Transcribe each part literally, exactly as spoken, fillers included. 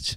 much.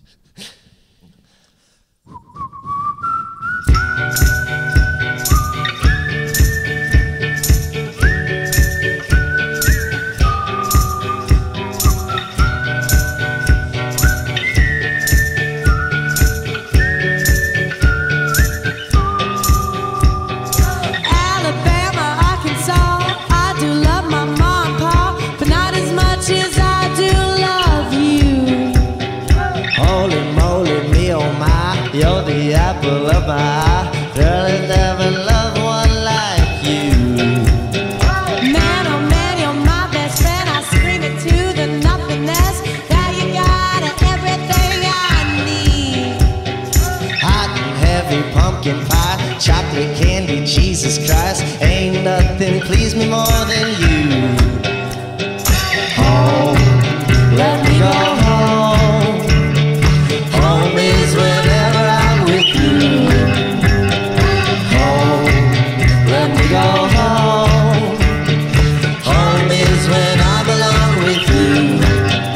You're the apple of my eye. Girl, I never loved one like you. Man, oh man, you're my best friend. I scream it to the nothingness. Now you got everything I need. Hot and heavy pumpkin pie, chocolate candy, Jesus Christ. Ain't nothing please me more than you. Home, let me go home. Home is whenever I'm with you. Home, let me go home. Home is when I belong with you.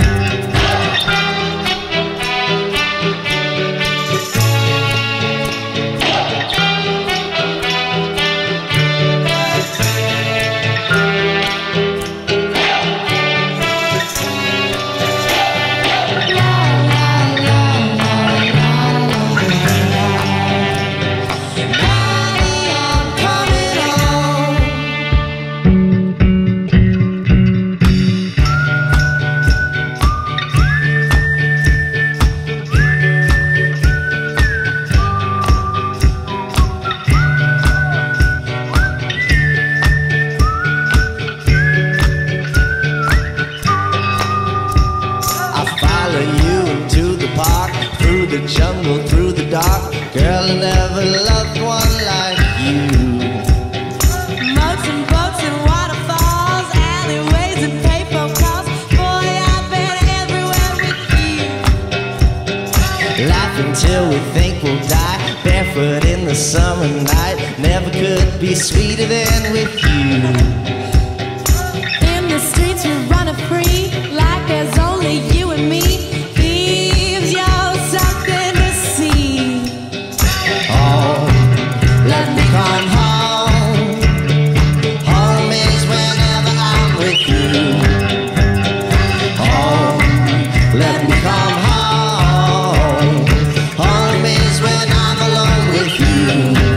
Through the jungle, through the dark. Girl, I never loved one like you. Moats and boats and waterfalls, alleyways and payphone calls. Boy, I've been everywhere with you. Laugh until we think we'll die, barefoot in the summer night. Never could be sweeter than with you. In the streets we're running free, like there's only you and me. Let me come home. Home is whenever I'm with you. Home, let me come home. Home is when I'm alone with you.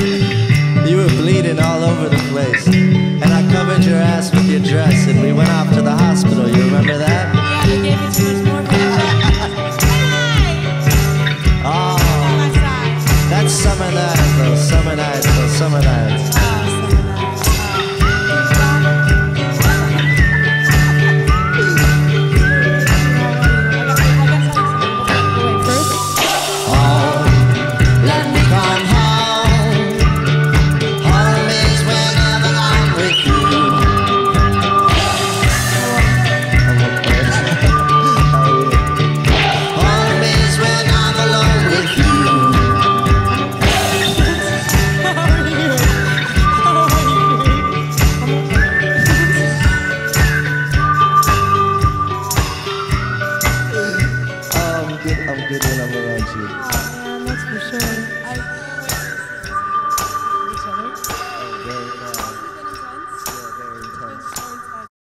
All over the place, and I covered your ass with your dress, and we went off